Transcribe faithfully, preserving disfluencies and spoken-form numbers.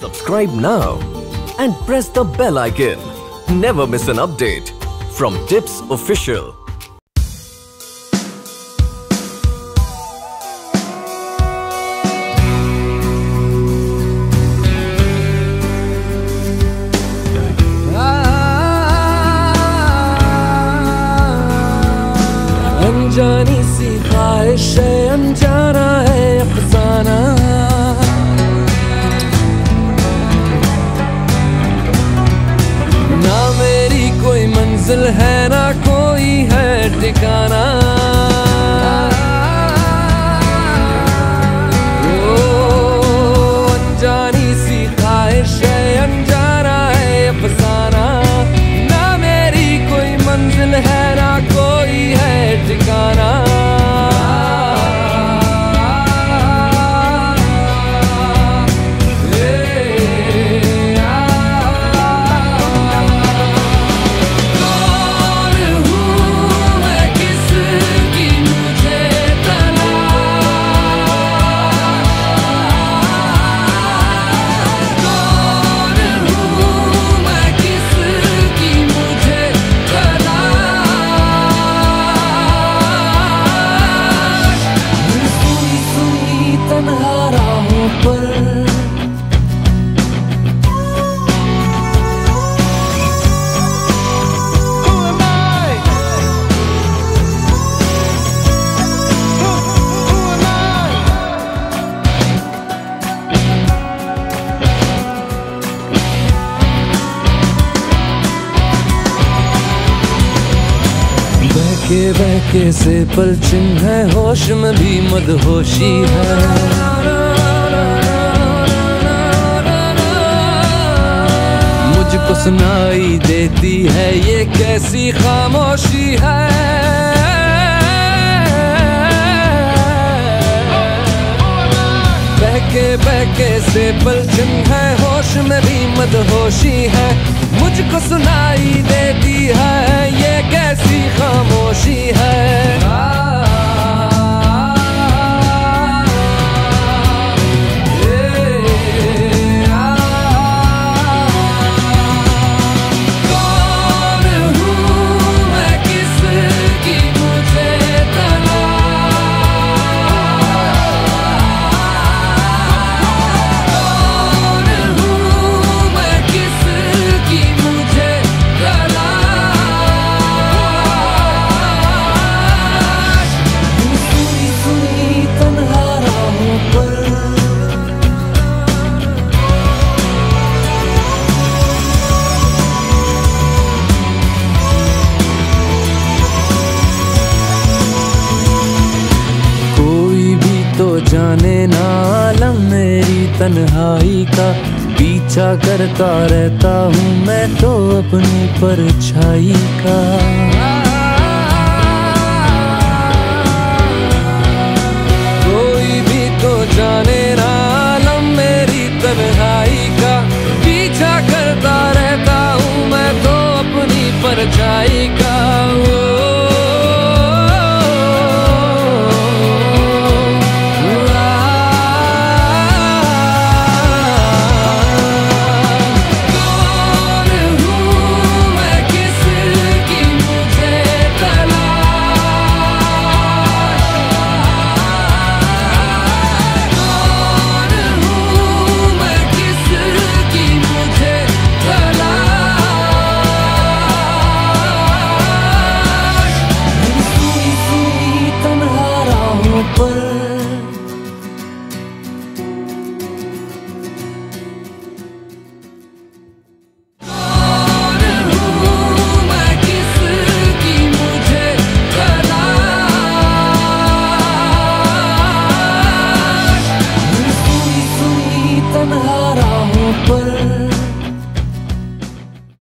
Subscribe now and press the bell icon. Never miss an update from Tips Official. अनजानी सी ख्वाहिश है, अनजाना है अफसाना। ना मेरी कोई मंजिल है, ना कोई है ठिकाना। ओ अनजानी सी ख्वाहिश है, अनजाना है अफसाना। ना मेरी कोई मंजिल है, ना कोई है ठिकाना। बहके बहके से पलछिन है, होश में भी मदहोशी है। मुझको सुनाई देती है ये कैसी खामोशी है। बहके बहके से पलछिन है, होश में भी मदहोशी है। मुझको सुनाई देती है ये कैसी खामोशी है। जाने ना आलम मेरी तन्हाई का, पीछा करता रहता हूँ मैं तो अपनी परछाई का।